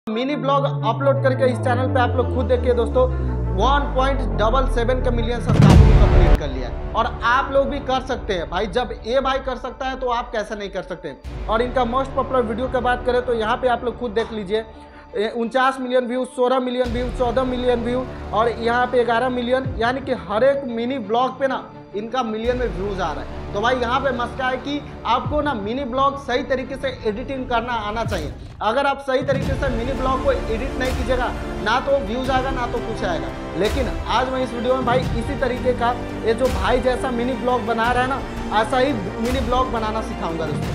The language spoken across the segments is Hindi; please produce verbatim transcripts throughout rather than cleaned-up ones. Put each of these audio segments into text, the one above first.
मिनी ब्लॉग अपलोड करके इस चैनल पे आप लोग खुद देखिए दोस्तों, वन पॉइंट सेवन सेवन का मिलियन सब्सक्राइबर को कंप्लीट कर लिया है। और आप लोग भी कर सकते हैं भाई, जब ये भाई कर सकता है तो आप कैसे नहीं कर सकते। और इनका मोस्ट पॉपुलर वीडियो की बात करें तो यहाँ पे आप लोग खुद देख लीजिए, उनचास मिलियन व्यू, सोलह मिलियन व्यू, चौदह मिलियन व्यू और यहाँ पे ग्यारह मिलियन, यानी कि हर एक मिनी ब्लॉग पे ना इनका मिलियन में व्यूज आ रहा है। तो भाई यहाँ पे मसला है कि आपको ना मिनी ब्लॉग सही तरीके से एडिटिंग करना आना चाहिए। अगर आप सही तरीके से मिनी ब्लॉग को एडिट नहीं कीजिएगा ना तो व्यूज आएगा ना तो कुछ आएगा। लेकिन आज मैं इस वीडियो में भाई इसी तरीके का ये जो भाई जैसा मिनी ब्लॉग बना रहा है ना, ऐसा ही मिनी ब्लॉग बनाना सिखाऊंगा दोस्तों।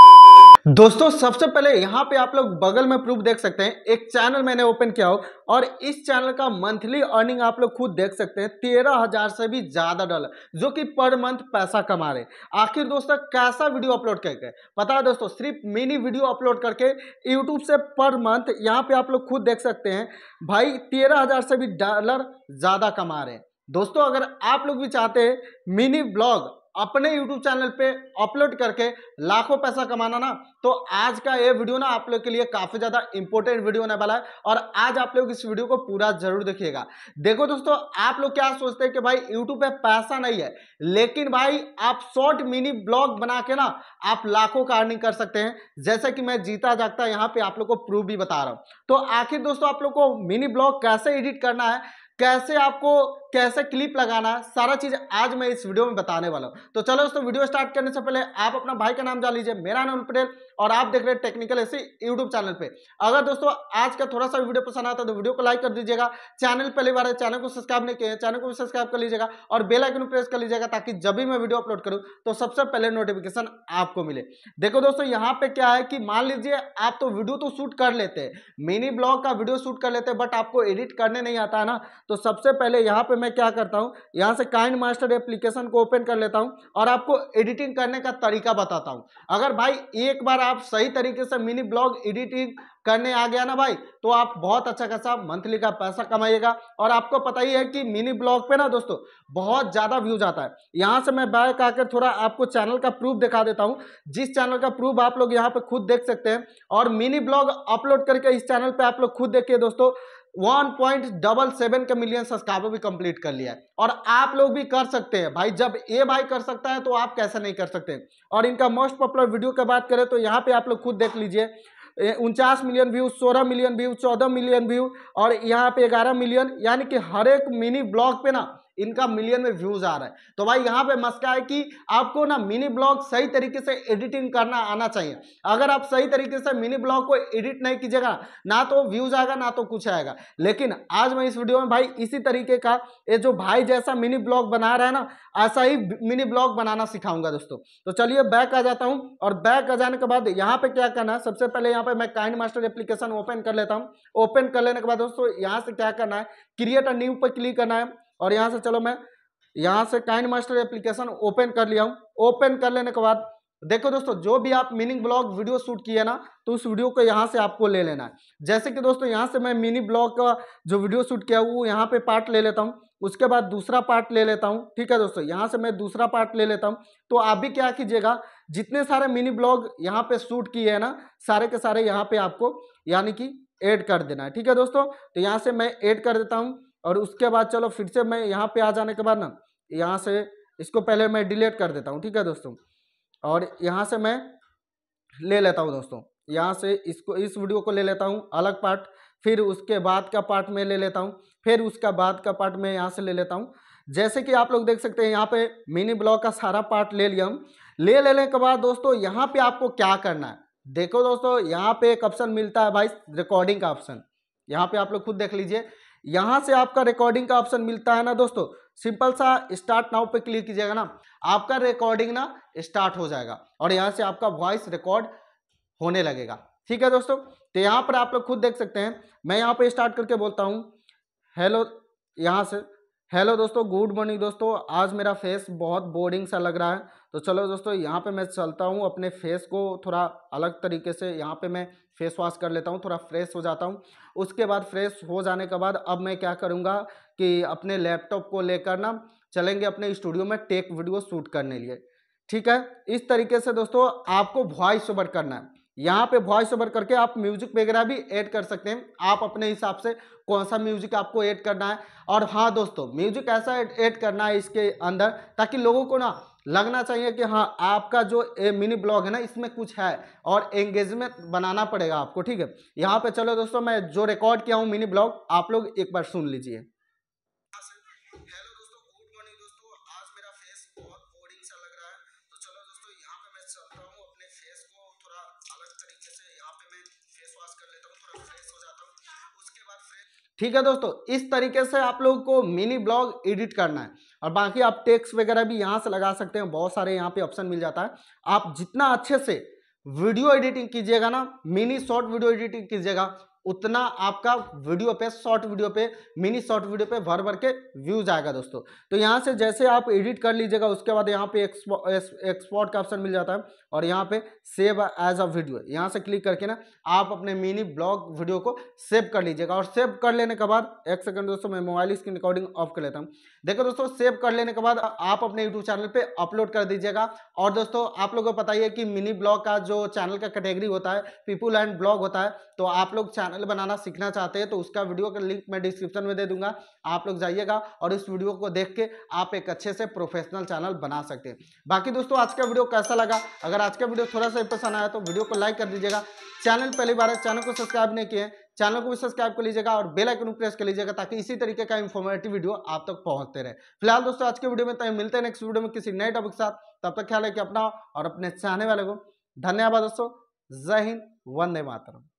दोस्तों सबसे पहले यहाँ पे आप लोग बगल में प्रूफ देख सकते हैं, एक चैनल मैंने ओपन किया हो और इस चैनल का मंथली अर्निंग आप लोग खुद देख सकते हैं, तेरह हजार से भी ज्यादा डॉलर, जो कि पर मंथ पैसा कमा रहे। आखिर दोस्तों कैसा वीडियो अपलोड करके पता है दोस्तों, सिर्फ मिनी वीडियो अपलोड करके यूट्यूब से पर मंथ यहाँ पे आप लोग खुद देख सकते हैं भाई तेरह हजार से भी डॉलर ज्यादा कमा रहे हैं। दोस्तों अगर आप लोग भी चाहते हैं मिनी ब्लॉग अपने YouTube चैनल पे अपलोड करके लाखों पैसा कमाना ना, तो आज का ये वीडियो ना आप लोग के लिए काफी ज्यादा इंपॉर्टेंट वीडियो होने वाला है और आज आप लोग इस वीडियो को पूरा जरूर देखिएगा। देखो दोस्तों, आप लोग क्या सोचते हैं कि भाई YouTube पे पैसा नहीं है, लेकिन भाई आप शॉर्ट मिनी ब्लॉग बना के ना आप लाखों का अर्निंग कर सकते हैं, जैसे कि मैं जीता जागता यहाँ पे आप लोग को प्रूफ भी बता रहा हूँ। तो आखिर दोस्तों आप लोग को मिनी ब्लॉग कैसे एडिट करना है, कैसे आपको कैसे क्लिप लगाना है, सारा चीज आज मैं इस वीडियो में बताने वाला हूं। तो चलो दोस्तों वीडियो स्टार्ट करने से पहले आप अपना भाई का नाम जान लीजिए। मेरा नाम पटेल और आप देख रहे हैं टेक्निकल एसी यूट्यूब चैनल पे। अगर दोस्तों आज का थोड़ा सा वीडियो पसंद आता है तो वीडियो को लाइक कर दीजिएगा। चैनल पहली बार है, चैनल को सब्सक्राइब नहीं किया, चैनल को भी सब्सक्राइब कर लीजिएगा और बेल आइकन प्रेस कर लीजिएगा ताकि जब भी मैं वीडियो अपलोड करूं तो सबसे पहले नोटिफिकेशन आपको मिले। देखो दोस्तों यहाँ पे क्या है कि मान लीजिए आप तो वीडियो तो शूट कर लेते हैं, मिनी ब्लॉग का वीडियो शूट कर लेते हैं, बट आपको एडिट करने नहीं आता है ना। तो सबसे पहले यहाँ पे मैं क्या करता हूँ, यहाँ से काइंड मास्टर एप्लीकेशन को ओपन कर लेता हूँ और आपको एडिटिंग करने का तरीका बताता हूँ। अगर भाई एक बार आप सही तरीके से मिनी ब्लॉग एडिटिंग करने आ गया ना भाई, तो आप बहुत अच्छा खासा मंथली का पैसा कमाइएगा। और आपको पता ही है कि मिनी ब्लॉग पे ना दोस्तों बहुत ज्यादा व्यूज आता है। यहाँ से मैं बैक आकर थोड़ा आपको चैनल का प्रूफ दिखा देता हूँ, जिस चैनल का प्रूफ आप लोग यहाँ पे खुद देख सकते हैं। और मिनी ब्लॉग अपलोड करके इस चैनल पे आप लोग खुद देखिए दोस्तों, वन पॉइंट सेवन सेवन का मिलियन सब्सक्राइबर भी कंप्लीट कर लिया है। और आप लोग भी कर सकते हैं भाई, जब ये भाई कर सकता है तो आप कैसे नहीं कर सकते। और इनका मोस्ट पॉपुलर वीडियो की बात करें तो यहाँ पे आप लोग खुद देख लीजिए, उनचास मिलियन व्यू, सोलह मिलियन व्यू, चौदह मिलियन व्यू और यहाँ पे ग्यारह मिलियन, यानी कि हर एक मिनी ब्लॉग पे ना इनका मिलियन में व्यूज आ रहा है। तो भाई यहाँ पे मसला है कि आपको ना मिनी ब्लॉग सही तरीके से एडिटिंग करना आना चाहिए। अगर आप सही तरीके से मिनी ब्लॉग को एडिट नहीं कीजिएगा ना तो व्यूज आएगा ना तो कुछ आएगा। लेकिन आज मैं इस वीडियो में भाई इसी तरीके का ये जो भाई जैसा मिनी ब्लॉग बना रहा है ना, ऐसा ही मिनी ब्लॉग बनाना सिखाऊंगा दोस्तों। तो चलिए बैक आ जाता हूँ और बैक आ जाने के बाद यहाँ पे क्या करना है, सबसे पहले यहाँ पे मैं काइंड मास्टर एप्लीकेशन ओपन कर लेता हूँ। ओपन कर लेने के बाद दोस्तों यहाँ से क्या करना है, क्रिएट अ न्यू पर क्लिक करना है और यहाँ से चलो मैं यहाँ से काइंड मास्टर एप्लीकेशन ओपन कर लिया हूँ। ओपन कर लेने के बाद देखो दोस्तों, जो भी आप मिनी ब्लॉग वीडियो शूट किए ना तो उस वीडियो को यहाँ से आपको ले लेना है। जैसे कि दोस्तों यहाँ से मैं मिनी ब्लॉग का जो वीडियो शूट किया वो यहाँ पे पार्ट ले लेता हूँ, उसके बाद दूसरा पार्ट ले लेता हूँ। ठीक है दोस्तों, यहाँ से मैं दूसरा पार्ट ले लेता हूँ। तो आप भी क्या कीजिएगा, जितने सारे मिनी ब्लॉग यहाँ पे शूट किए हैं ना, सारे के सारे यहाँ पे आपको यानी कि ऐड कर देना है। ठीक है दोस्तों, तो यहाँ से मैं ऐड कर देता हूँ और उसके बाद चलो फिर से मैं यहाँ पे आ जाने के बाद ना यहाँ से इसको पहले मैं डिलीट कर देता हूँ। ठीक है दोस्तों, और यहाँ से मैं ले लेता हूँ दोस्तों, यहाँ से इसको इस वीडियो को ले लेता हूँ अलग पार्ट, फिर उसके बाद का पार्ट में ले लेता हूँ, फिर उसका बाद का पार्ट में यहाँ से ले लेता हूँ। जैसे कि आप लोग देख सकते हैं यहाँ पे मिनी ब्लॉग का सारा पार्ट ले लिया हूँ। ले लेने के बाद दोस्तों यहाँ पे आपको क्या करना है, देखो दोस्तों यहाँ पे एक ऑप्शन मिलता है भाई रिकॉर्डिंग का ऑप्शन। यहाँ पे आप लोग खुद देख लीजिए, यहाँ से आपका रिकॉर्डिंग का ऑप्शन मिलता है ना दोस्तों, सिंपल सा स्टार्ट नाउ पे क्लिक कीजिएगा ना, आपका रिकॉर्डिंग ना स्टार्ट हो जाएगा और यहाँ से आपका वॉइस रिकॉर्ड होने लगेगा। ठीक है दोस्तों, तो यहाँ पर आप लोग खुद देख सकते हैं, मैं यहाँ पे स्टार्ट करके बोलता हूँ हेलो, यहाँ से हेलो दोस्तों, गुड मॉर्निंग दोस्तों, आज मेरा फेस बहुत बोरिंग सा लग रहा है। तो चलो दोस्तों यहाँ पे मैं चलता हूँ, अपने फेस को थोड़ा अलग तरीके से यहाँ पे मैं फेस वॉश कर लेता हूँ, थोड़ा फ्रेश हो जाता हूँ। उसके बाद फ्रेश हो जाने के बाद अब मैं क्या करूँगा कि अपने लैपटॉप को लेकर ना चलेंगे अपने स्टूडियो में टेक वीडियो शूट करने लिए। ठीक है, इस तरीके से दोस्तों आपको वॉइस ओवर करना है। यहाँ पे वॉइस ओवर करके आप म्यूजिक वगैरह भी ऐड कर सकते हैं, आप अपने हिसाब से कौन सा म्यूजिक आपको ऐड करना है। और हाँ दोस्तों, म्यूजिक ऐसा ऐड करना है इसके अंदर ताकि लोगों को ना लगना चाहिए कि हाँ आपका जो मिनी ब्लॉग है ना इसमें कुछ है, और एंगेजमेंट बनाना पड़ेगा आपको, ठीक है। यहाँ पे चलो दोस्तों, मैं जो रिकॉर्ड किया हूँ मिनी ब्लॉग आप लोग एक बार सुन लीजिए। हेलो दोस्तों, गुड मॉर्निंग दोस्तों। आज मेरा फेस बहुत बोरिंग सा लग रहा है, तो चलो दोस्तों यहाँ पे मैं चलता हूँ अपने फेस को थोड़ा अलग तरीके से, यहाँ पे मैं फेस वॉश कर लेता हूँ, थोड़ा फ्रेश हो जाता हूँ, उसके बाद फ्रेश। ठीक है दोस्तों, इस तरीके से आप लोगों को मिनी ब्लॉग एडिट करना है। और बाकी आप टेक्स्ट वगैरह भी यहाँ से लगा सकते हैं, बहुत सारे यहाँ पे ऑप्शन मिल जाता है। आप जितना अच्छे से वीडियो एडिटिंग कीजिएगा ना, मिनी शॉर्ट वीडियो एडिटिंग कीजिएगा, उतना आपका वीडियो पे, शॉर्ट वीडियो पे, मिनी शॉर्ट वीडियो पे भर भर के व्यूज आएगा दोस्तों। तो यहाँ से जैसे आप एडिट कर लीजिएगा, उसके बाद यहाँ पे एक्सपोर्ट का ऑप्शन मिल जाता है, और यहाँ पे सेव एज अ वीडियो, यहाँ से क्लिक करके ना आप अपने मिनी ब्लॉग वीडियो को सेव कर लीजिएगा। और सेव कर लेने के बाद, एक सेकंड दोस्तों, मैं मोबाइल स्क्रीन रिकॉर्डिंग ऑफ कर लेता हूँ। देखो दोस्तों, सेव कर लेने के बाद आप अपने यूट्यूब चैनल पे अपलोड कर दीजिएगा। और दोस्तों आप लोगों को पता ही है कि मिनी ब्लॉग का जो चैनल का कैटेगरी होता है पीपल एंड ब्लॉग होता है। तो आप लोग चैनल बनाना सीखना चाहते हैं तो उसका वीडियो का लिंक मैं डिस्क्रिप्शन में दे दूंगा, आप लोग जाइएगा और इस वीडियो को देख के आप एक अच्छे से प्रोफेशनल चैनल बना सकते हैं। बाकी दोस्तों आज का वीडियो कैसा लगा, अगर आज का वीडियो थोड़ा सा पसंद आया तो वीडियो को लाइक कर दीजिएगा। चैनल पहली बार है, चैनल को सब्सक्राइब नहीं किए, चैनल को भी सब्सक्राइब कर लीजिएगा और बेल आइकन प्रेस कर लीजिएगा ताकि इसी तरीके का इंफॉर्मेटिव वीडियो आप तक पहुंचते रहे। फिलहाल दोस्तों आज के वीडियो में, तय मिलते हैं नेक्स्ट वीडियो में किसी नए टॉपिक के साथ। तब तक ख्याल है कि अपना और अपने चाहने वाले को धन्यवाद दोस्तों। जय हिंद, वंदे मातरम।